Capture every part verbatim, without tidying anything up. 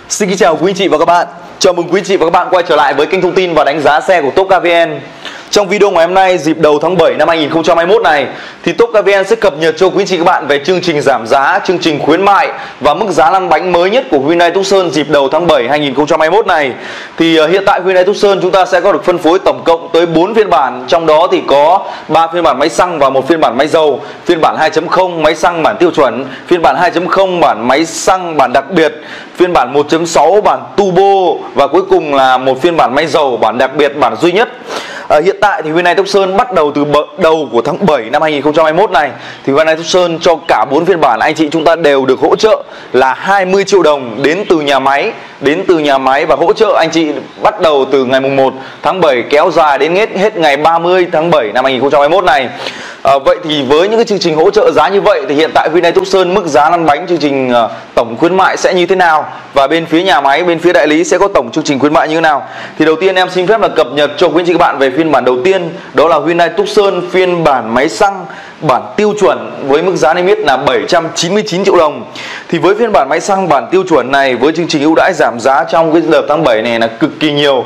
Xin kính chào quý anh chị và các bạn. Chào mừng quý anh chị và các bạn quay trở lại với kênh thông tin và đánh giá xe của Top Car vê en. Trong video ngày hôm nay, dịp đầu tháng bảy năm hai nghìn không trăm hai mươi mốt này, thì Top Car vê en sẽ cập nhật cho quý anh chị các bạn về chương trình giảm giá, chương trình khuyến mại và mức giá lăn bánh mới nhất của Hyundai Tucson dịp đầu tháng bảy hai nghìn không trăm hai mươi mốt này. Thì uh, hiện tại Hyundai Tucson chúng ta sẽ có được phân phối tổng cộng tới bốn phiên bản, trong đó thì có ba phiên bản máy xăng và một phiên bản máy dầu. Phiên bản hai chấm không máy xăng bản tiêu chuẩn, phiên bản hai chấm không bản máy xăng bản đặc biệt, phiên bản một chấm sáu bản turbo và cuối cùng là một phiên bản máy dầu bản đặc biệt, bản duy nhất. À, hiện tại thì Hyundai Tucson bắt đầu từ đầu của tháng bảy năm hai nghìn không trăm hai mươi mốt này thì Hyundai Tucson cho cả bốn phiên bản anh chị chúng ta đều được hỗ trợ là hai mươi triệu đồng đến từ nhà máy, đến từ nhà máy và hỗ trợ anh chị bắt đầu từ ngày mùng một tháng bảy kéo dài đến hết hết ngày ba mươi tháng bảy năm hai nghìn không trăm hai mươi mốt này. À, vậy thì với những cái chương trình hỗ trợ giá như vậy thì hiện tại Hyundai Tucson mức giá lăn bánh chương trình uh, tổng khuyến mại sẽ như thế nào, và bên phía nhà máy, bên phía đại lý sẽ có tổng chương trình khuyến mại như thế nào. Thì đầu tiên em xin phép là cập nhật cho quý anh chị các bạn về phiên bản đầu tiên, đó là Hyundai Tucson phiên bản máy xăng bản tiêu chuẩn với mức giá niêm yết là bảy trăm chín mươi chín triệu đồng. Thì với phiên bản máy xăng bản tiêu chuẩn này với chương trình ưu đãi giảm giá trong cái đợt tháng bảy này là cực kỳ nhiều,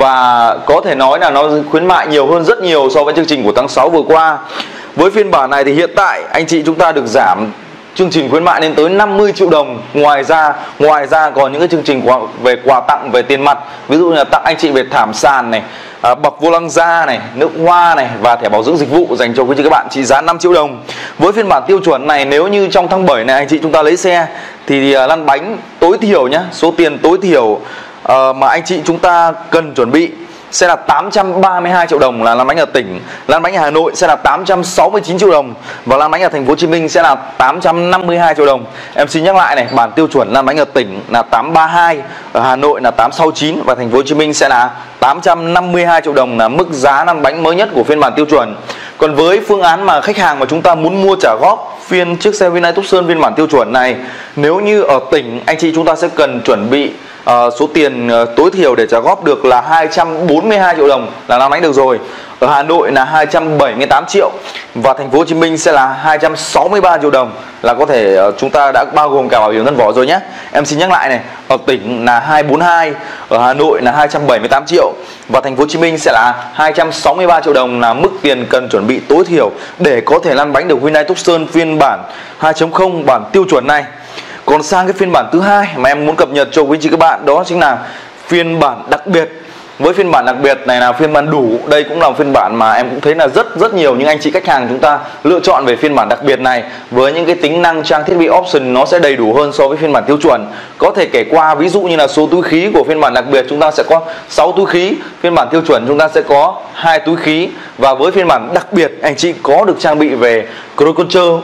và có thể nói là nó khuyến mại nhiều hơn rất nhiều so với chương trình của tháng sáu vừa qua. Với phiên bản này thì hiện tại anh chị chúng ta được giảm chương trình khuyến mại lên tới năm mươi triệu đồng. Ngoài ra ngoài ra còn những cái chương trình quà, về quà tặng về tiền mặt, ví dụ như là tặng anh chị về thảm sàn này, à, bọc vô lăng da này, nước hoa này và thẻ bảo dưỡng dịch vụ dành cho quý chị các bạn trị giá năm triệu đồng. Với phiên bản tiêu chuẩn này, nếu như trong tháng bảy này anh chị chúng ta lấy xe thì uh, lăn bánh tối thiểu nhá, số tiền tối thiểu uh, mà anh chị chúng ta cần chuẩn bị sẽ là tám trăm ba mươi hai triệu đồng là lăn bánh ở tỉnh. Lăn bánh ở Hà Nội sẽ là tám trăm sáu mươi chín triệu đồng và lăn bánh ở thành phố Hồ Chí Minh sẽ là tám trăm năm mươi hai triệu đồng. Em xin nhắc lại này, bản tiêu chuẩn lăn bánh ở tỉnh là tám trăm ba mươi hai, ở Hà Nội là tám trăm sáu mươi chín và thành phố Hồ Chí Minh sẽ là tám trăm năm mươi hai triệu đồng là mức giá lăn bánh mới nhất của phiên bản tiêu chuẩn. Còn với phương án mà khách hàng mà chúng ta muốn mua trả góp phiên chiếc xe Hyundai Tucson phiên bản tiêu chuẩn này, nếu như ở tỉnh anh chị chúng ta sẽ cần chuẩn bị Uh, số tiền uh, tối thiểu để trả góp được là hai trăm bốn mươi hai triệu đồng là lăn bánh được rồi. Ở Hà Nội là hai trăm bảy mươi tám triệu và thành phố Hồ Chí Minh sẽ là hai trăm sáu mươi ba triệu đồng là có thể uh, chúng ta đã bao gồm cả bảo hiểm thân vỏ rồi nhé. Em xin nhắc lại này, ở tỉnh là hai trăm bốn mươi hai, ở Hà Nội là hai trăm bảy mươi tám triệu và thành phố Hồ Chí Minh sẽ là hai trăm sáu mươi ba triệu đồng là mức tiền cần chuẩn bị tối thiểu để có thể lăn bánh được Hyundai Tucson phiên bản hai chấm không bản tiêu chuẩn này. Còn sang cái phiên bản thứ hai mà em muốn cập nhật cho quý chị các bạn, đó chính là phiên bản đặc biệt. Với phiên bản đặc biệt này là phiên bản đủ. Đây cũng là phiên bản mà em cũng thấy là rất rất nhiều những anh chị khách hàng chúng ta lựa chọn về phiên bản đặc biệt này, với những cái tính năng trang thiết bị option nó sẽ đầy đủ hơn so với phiên bản tiêu chuẩn. Có thể kể qua ví dụ như là số túi khí của phiên bản đặc biệt chúng ta sẽ có sáu túi khí, phiên bản tiêu chuẩn chúng ta sẽ có hai túi khí, và với phiên bản đặc biệt anh chị có được trang bị về cruise control,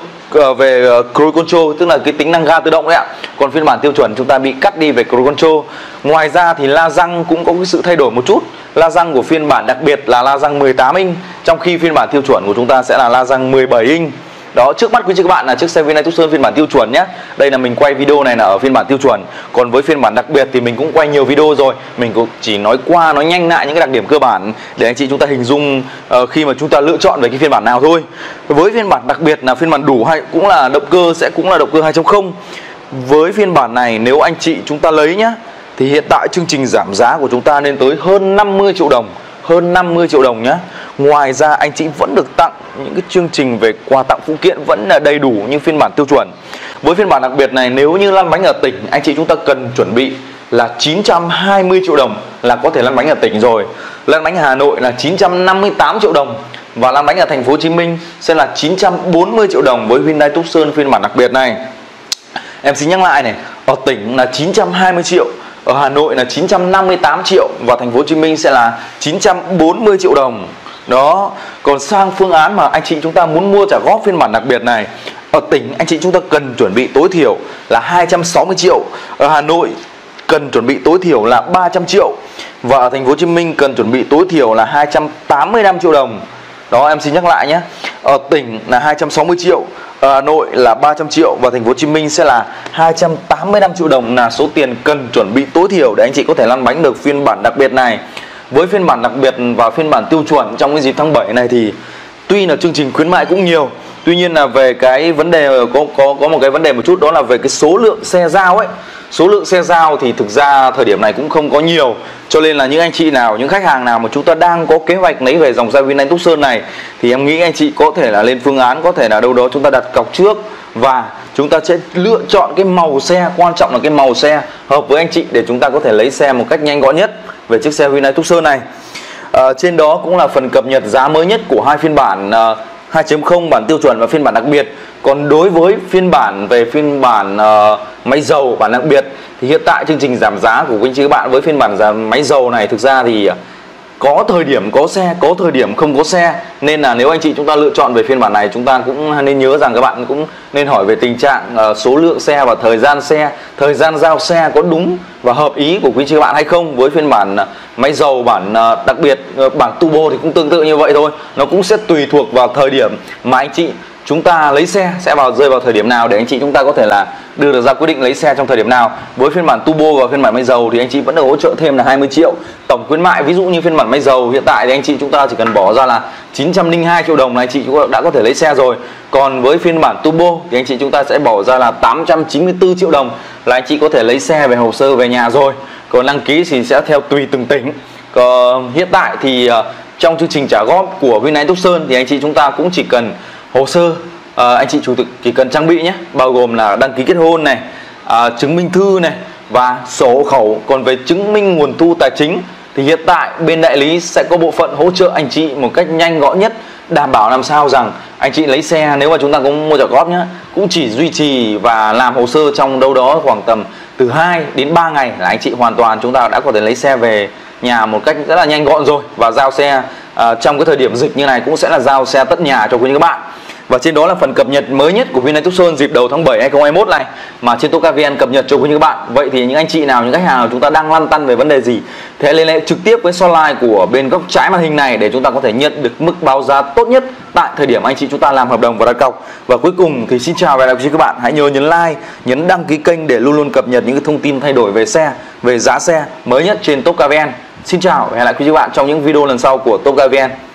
về cruise control tức là cái tính năng ga tự động đấy ạ. Còn phiên bản tiêu chuẩn chúng ta bị cắt đi về cruise control. Ngoài ra thì la răng cũng có cái sự thay đổi một chút. La răng của phiên bản đặc biệt là la răng mười tám inch, trong khi phiên bản tiêu chuẩn của chúng ta sẽ là la răng mười bảy inch. Đó, trước mắt quý chị các bạn là chiếc xe Hyundai Tucson phiên bản tiêu chuẩn nhé. Đây là mình quay video này là ở phiên bản tiêu chuẩn. Còn với phiên bản đặc biệt thì mình cũng quay nhiều video rồi, mình cũng chỉ nói qua, nói nhanh lại những cái đặc điểm cơ bản để anh chị chúng ta hình dung uh, khi mà chúng ta lựa chọn về cái phiên bản nào thôi. Với phiên bản đặc biệt là phiên bản đủ hay cũng là động cơ sẽ cũng là động cơ hai chấm không. Với phiên bản này nếu anh chị chúng ta lấy nhá, thì hiện tại chương trình giảm giá của chúng ta lên tới hơn năm mươi triệu đồng, hơn năm mươi triệu đồng nhé. Ngoài ra anh chị vẫn được tặng những cái chương trình về quà tặng phụ kiện vẫn là đầy đủ như phiên bản tiêu chuẩn. Với phiên bản đặc biệt này, nếu như lăn bánh ở tỉnh anh chị chúng ta cần chuẩn bị là chín trăm hai mươi triệu đồng là có thể lăn bánh ở tỉnh rồi. Lăn bánh ở Hà Nội là chín trăm năm mươi tám triệu đồng và lăn bánh ở thành phố Hồ Chí Minh sẽ là chín trăm bốn mươi triệu đồng với Hyundai Tucson phiên bản đặc biệt này. Em xin nhắc lại này, ở tỉnh là chín trăm hai mươi triệu, ở Hà Nội là chín trăm năm mươi tám triệu và thành phố Hồ Chí Minh sẽ là chín trăm bốn mươi triệu đồng. Đó, còn sang phương án mà anh chị chúng ta muốn mua trả góp phiên bản đặc biệt này, ở tỉnh anh chị chúng ta cần chuẩn bị tối thiểu là hai trăm sáu mươi triệu, ở Hà Nội cần chuẩn bị tối thiểu là ba trăm triệu và ở thành phố Hồ Chí Minh cần chuẩn bị tối thiểu là hai trăm tám mươi lăm triệu đồng. Đó, em xin nhắc lại nhé. Ở tỉnh là hai trăm sáu mươi triệu, ở Hà Nội là ba trăm triệu và thành phố Hồ Chí Minh sẽ là hai trăm tám mươi lăm triệu đồng là số tiền cần chuẩn bị tối thiểu để anh chị có thể lăn bánh được phiên bản đặc biệt này. Với phiên bản đặc biệt và phiên bản tiêu chuẩn trong cái dịp tháng bảy này thì tuy là chương trình khuyến mại cũng nhiều, tuy nhiên là về cái vấn đề có có có một cái vấn đề một chút, đó là về cái số lượng xe giao ấy. Số lượng xe giao thì thực ra thời điểm này cũng không có nhiều, cho nên là những anh chị nào, những khách hàng nào mà chúng ta đang có kế hoạch lấy về dòng xe VinFast Tucson này thì em nghĩ anh chị có thể là lên phương án, có thể là đâu đó chúng ta đặt cọc trước và chúng ta sẽ lựa chọn cái màu xe, quan trọng là cái màu xe hợp với anh chị để chúng ta có thể lấy xe một cách nhanh gọn nhất về chiếc xe VinFast Tucson này. À, trên đó cũng là phần cập nhật giá mới nhất của hai phiên bản uh, hai chấm không, bản tiêu chuẩn và phiên bản đặc biệt. Còn đối với phiên bản về phiên bản uh, máy dầu bản đặc biệt thì hiện tại chương trình giảm giá của quý anh chị các bạn với phiên bản giảm máy dầu này thực ra thì có thời điểm có xe, có thời điểm không có xe, nên là nếu anh chị chúng ta lựa chọn về phiên bản này, chúng ta cũng nên nhớ rằng các bạn cũng nên hỏi về tình trạng uh, số lượng xe và thời gian xe, thời gian giao xe có đúng và hợp ý của quý anh chị các bạn hay không. Với phiên bản uh, máy dầu bản uh, đặc biệt, uh, bản turbo thì cũng tương tự như vậy thôi, nó cũng sẽ tùy thuộc vào thời điểm mà anh chị chúng ta lấy xe sẽ vào rơi vào thời điểm nào để anh chị chúng ta có thể là đưa được ra quyết định lấy xe trong thời điểm nào. Với phiên bản turbo và phiên bản máy dầu thì anh chị vẫn được hỗ trợ thêm là hai mươi triệu tổng khuyến mại. Ví dụ như phiên bản máy dầu hiện tại thì anh chị chúng ta chỉ cần bỏ ra là chín trăm linh hai triệu đồng là anh chị chúng ta đã có thể lấy xe rồi. Còn với phiên bản turbo thì anh chị chúng ta sẽ bỏ ra là tám trăm chín mươi tư triệu đồng là anh chị có thể lấy xe về hồ sơ về nhà rồi. Còn đăng ký thì sẽ theo tùy từng tỉnh. Còn hiện tại thì uh, trong chương trình trả góp của VinFast Tucson thì anh chị chúng ta cũng chỉ cần hồ sơ, à, anh chị chủ thực chỉ cần trang bị nhé, bao gồm là đăng ký kết hôn này, à, chứng minh thư này và sổ hộ khẩu. Còn về chứng minh nguồn thu tài chính thì hiện tại bên đại lý sẽ có bộ phận hỗ trợ anh chị một cách nhanh gọn nhất, đảm bảo làm sao rằng anh chị lấy xe nếu mà chúng ta có mua trả góp nhé, cũng chỉ duy trì và làm hồ sơ trong đâu đó khoảng tầm từ hai đến ba ngày là anh chị hoàn toàn chúng ta đã có thể lấy xe về nhà một cách rất là nhanh gọn rồi, và giao xe à, trong cái thời điểm dịch như này cũng sẽ là giao xe tất nhà cho quý các bạn. Và trên đó là phần cập nhật mới nhất của VinFast Tucson dịp đầu tháng bảy hai không hai mốt này mà trên Top Car vê en cập nhật cho quý các bạn. Vậy thì những anh chị nào, những khách hàng nào chúng ta đang lăn tăn về vấn đề gì thì hãy liên hệ trực tiếp với hotline của bên góc trái màn hình này để chúng ta có thể nhận được mức báo giá tốt nhất tại thời điểm anh chị chúng ta làm hợp đồng và đặt cọc. Và cuối cùng thì xin chào và hẹn gặp lại các bạn. Hãy nhớ nhấn like, nhấn đăng ký kênh để luôn luôn cập nhật những cái thông tin thay đổi về xe, về giá xe mới nhất trên Top Car vê en. Xin chào và hẹn lại quý các bạn trong những video lần sau của Top Car vê en.